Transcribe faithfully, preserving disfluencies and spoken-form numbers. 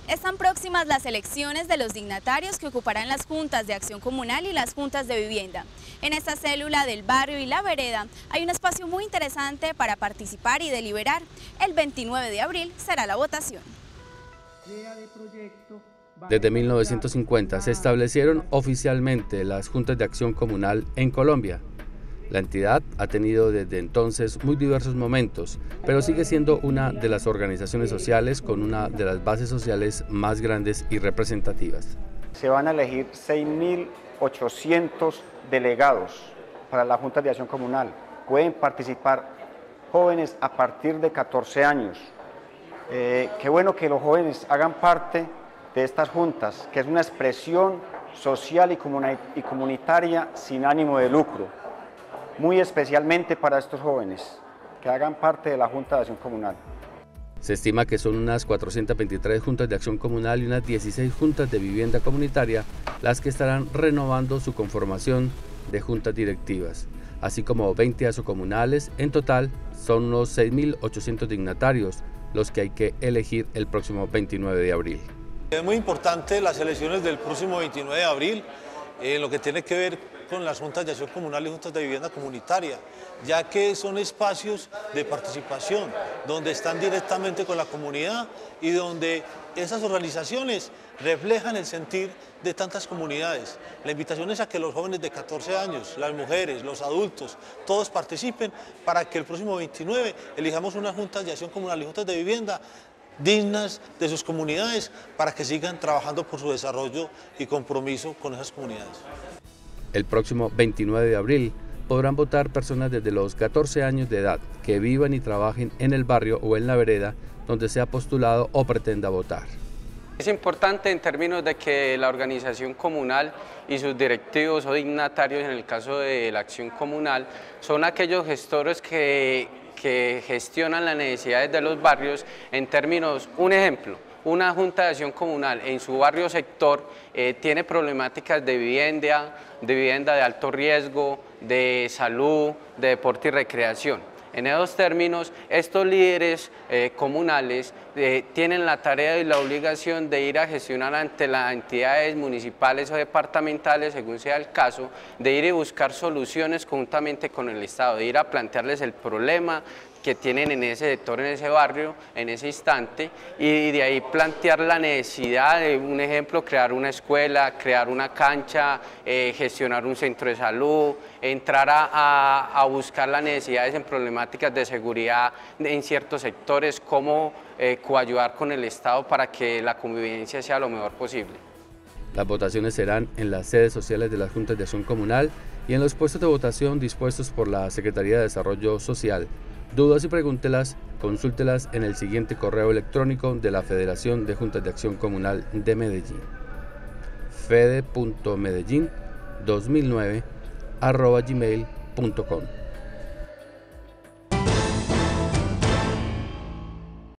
Están próximas las elecciones de los dignatarios que ocuparán las juntas de acción comunal y las juntas de vivienda. En esta célula del barrio y la vereda hay un espacio muy interesante para participar y deliberar. El veintinueve de abril será la votación. Desde mil novecientos cincuenta se establecieron oficialmente las juntas de acción comunal en Colombia. La entidad ha tenido desde entonces muy diversos momentos, pero sigue siendo una de las organizaciones sociales con una de las bases sociales más grandes y representativas. Se van a elegir seis mil ochocientos delegados para la Junta de Acción Comunal. Pueden participar jóvenes a partir de catorce años. Eh, qué bueno que los jóvenes hagan parte de estas juntas, que es una expresión social y comunitaria sin ánimo de lucro. Muy especialmente para estos jóvenes, que hagan parte de la Junta de Acción Comunal. Se estima que son unas cuatrocientas veintitrés juntas de acción comunal y unas dieciséis juntas de vivienda comunitaria las que estarán renovando su conformación de juntas directivas, así como veinte asocomunales. En total son unos seis mil ochocientos dignatarios los que hay que elegir el próximo veintinueve de abril. Es muy importante las elecciones del próximo veintinueve de abril, en eh, lo que tiene que ver con las juntas de acción comunal y juntas de vivienda comunitaria, ya que son espacios de participación, donde están directamente con la comunidad y donde esas organizaciones reflejan el sentir de tantas comunidades. La invitación es a que los jóvenes de catorce años, las mujeres, los adultos, todos participen para que el próximo veintinueve elijamos unas juntas de acción comunal y juntas de vivienda dignas de sus comunidades para que sigan trabajando por su desarrollo y compromiso con esas comunidades. El próximo veintinueve de abril podrán votar personas desde los catorce años de edad que vivan y trabajen en el barrio o en la vereda donde sea postulado o pretenda votar. Es importante en términos de que la organización comunal y sus directivos o dignatarios, en el caso de la acción comunal, son aquellos gestores que, que gestionan las necesidades de los barrios en términos, un ejemplo, una junta de acción comunal en su barrio sector eh, tiene problemáticas de vivienda, de vivienda de alto riesgo, de salud, de deporte y recreación. En esos términos, estos líderes eh, comunales eh, tienen la tarea y la obligación de ir a gestionar ante las entidades municipales o departamentales, según sea el caso, de ir y buscar soluciones conjuntamente con el Estado, de ir a plantearles el problema que tienen en ese sector, en ese barrio, en ese instante, y de ahí plantear la necesidad de, un ejemplo, crear una escuela, crear una cancha, eh, gestionar un centro de salud, entrar a, a, a buscar las necesidades en problemáticas de seguridad en ciertos sectores, cómo eh, coayudar con el Estado para que la convivencia sea lo mejor posible. Las votaciones serán en las sedes sociales de las Juntas de Acción Comunal y en los puestos de votación dispuestos por la Secretaría de Desarrollo Social. Dudas y pregúntelas, consúltelas en el siguiente correo electrónico de la Federación de Juntas de Acción Comunal de Medellín: fede punto medellín dos mil nueve arroba gmail punto com.